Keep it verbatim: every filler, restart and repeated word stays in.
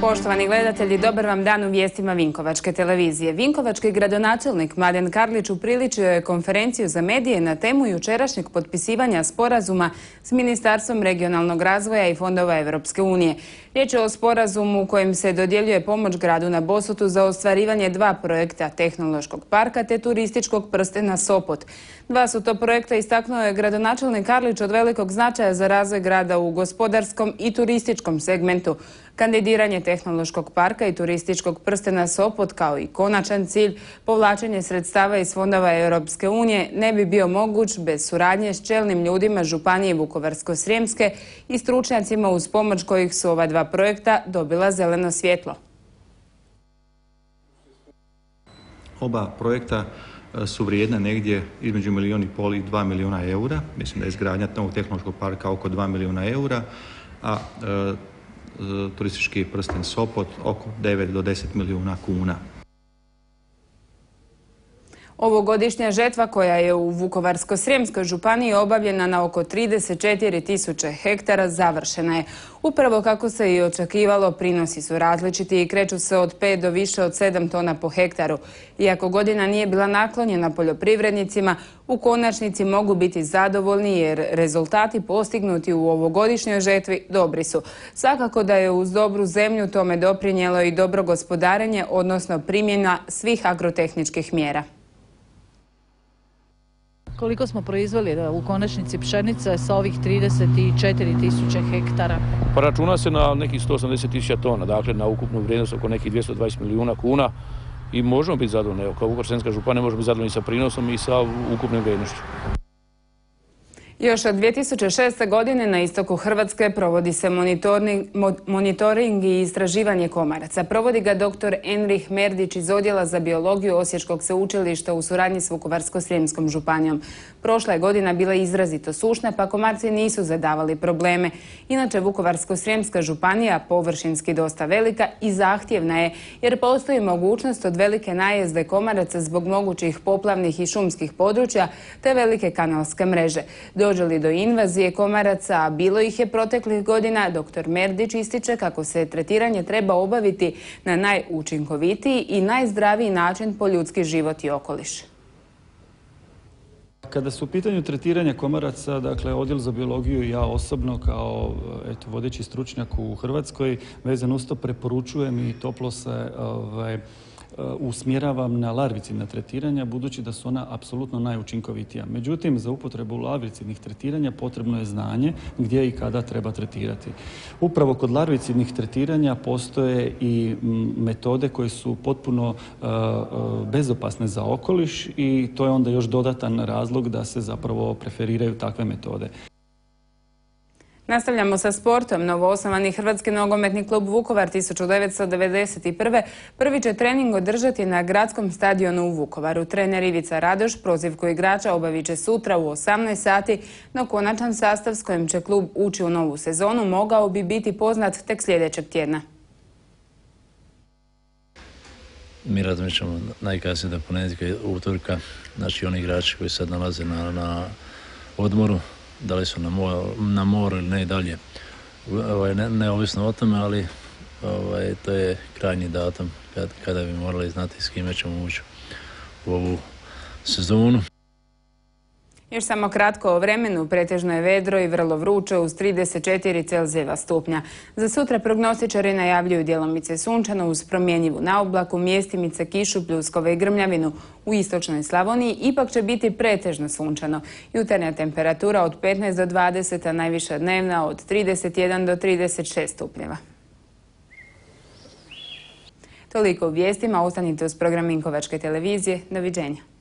Poštovani gledatelji, dobar vam dan u vijestima Vinkovačke televizije. Vinkovački gradonačelnik Mladen Karlić upriličio je konferenciju za medije na temu jučerašnjeg potpisivanja sporazuma s Ministarstvom regionalnog razvoja i fondova Evropske unije. Riječ je o sporazumu u kojem se dodjeljuje pomoć gradu na Bosutu za ostvarivanje dva projekta tehnološkog parka te turističkog prstena Sopot. Dva su to projekta, istaknuo je gradonačelnik Karlić, od velikog značaja za razvoj grada u gospodarskom i turističkom segmentu. Kandidiranje tehnološkog parka i turističkog prstena Sopot kao i konačan cilj povlačenje sredstava iz fondova Europske unije ne bi bio moguć bez suradnje s čelnim ljudima Županije Vukovarsko-srijemske i stručnjacima uz pomoć kojih su ova dva projekta dobila zeleno svjetlo. Oba projekta su vrijedna negdje između milijun i pol i dva milijuna eura. Mislim da je izgradnja novog tehnološkog parka oko dva milijuna eura, a e, turistički prsten Sopot oko devet do deset milijuna kuna. Ovogodišnja žetva koja je u Vukovarsko-srijemskoj županiji obavljena na oko trideset četiri tisuće hektara završena je. Upravo kako se i očekivalo, prinosi su različiti i kreću se od pet do više od sedam tona po hektaru. Iako godina nije bila naklonjena poljoprivrednicima, u konačnici mogu biti zadovoljni jer rezultati postignuti u ovogodišnjoj žetvi dobri su. Svakako da je uz dobru zemlju tome doprinijelo i dobro gospodarenje, odnosno primjena svih agrotehničkih mjera. Koliko smo proizveli u konačnici pšenice sa ovih trideset četiri tisuće hektara? Pa računa se na nekih sto osamdeset tisuća tona, dakle na ukupnu vrijednost oko nekih dvjesto dvadeset milijuna kuna i možemo biti zadovoljni. Evo, kao Vukovarsko-srijemska županija možemo biti zadovoljni sa prinosom i sa ukupnom vrijednošću. Još od dvije tisuće šeste. godine na istoku Hrvatske provodi se monitoring i istraživanje komaraca. Provodi ga doktor Enrih Merdić iz Odjela za biologiju Osječkog sveučilišta u suradnji s Vukovarsko-srijemskom županijom. Prošla je godina bila izrazito sušna, pa komarci nisu zadavali probleme. Inače, Vukovarsko-srijemska županija površinski dosta velika i zahtjevna je, jer postoji mogućnost od velike najezde komaraca zbog mogućih poplavnih i šumskih područja te velike kanalske mreže. Dođe li do invazije komaraca, a bilo ih je proteklih godina, doktor Merdić ističe kako se tretiranje treba obaviti na najučinkovitiji i najzdraviji način po ljudski život i okoliš. Kada su u pitanju tretiranja komaraca, dakle, Odjel za biologiju i ja osobno kao eto, vodeći stručnjak u Hrvatskoj vezan uz to preporučujem i toplo se ovaj, usmjeravam na larvicidna tretiranja, budući da su ona apsolutno najučinkovitija. Međutim, za upotrebu larvicidnih tretiranja potrebno je znanje gdje i kada treba tretirati. Upravo kod larvicidnih tretiranja postoje i metode koje su potpuno uh, bezopasne za okoliš i to je onda još dodatan razlog da se zapravo preferiraju takve metode. Nastavljamo sa sportom. Novoosnovani Hrvatski nogometni klub Vukovar tisuću devetsto devedeset prve. prvi će trening održati na gradskom stadionu u Vukovaru. Trener Ivica Radoš prozivku igrača obavit će sutra u osamnaest sati, no konačan sastav s kojim će klub ući u novu sezonu mogao bi biti poznat tek sljedećeg tjedna. Mi razmišljamo najkasnije do ponedjeljka, utorka, znači oni igrači koji sad nalaze na, na odmoru, da li su na, mo na moru ili ne i dalje, ovaj, ne, neovisno o tome, ali ovaj, to je krajnji datum kad, kada bi morali znati s kime ćemo ući u ovu sezonu. Još samo kratko o vremenu. Pretežno je vedro i vrlo vruće uz trideset četiri Celzijeva stupnja. Za sutra prognostičari najavljuju djelomice sunčano uz promjenjivu naoblaku, mjestimice, kišu, pljuskove i grmljavinu. U istočnoj Slavoniji ipak će biti pretežno sunčano. Jutarnja temperatura od petnaest do dvadeset, a najviša dnevna od trideset jedan do trideset šest stupnjeva. Toliko u vijestima. Ostanite uz program Vinkovačke televizije. Doviđenja.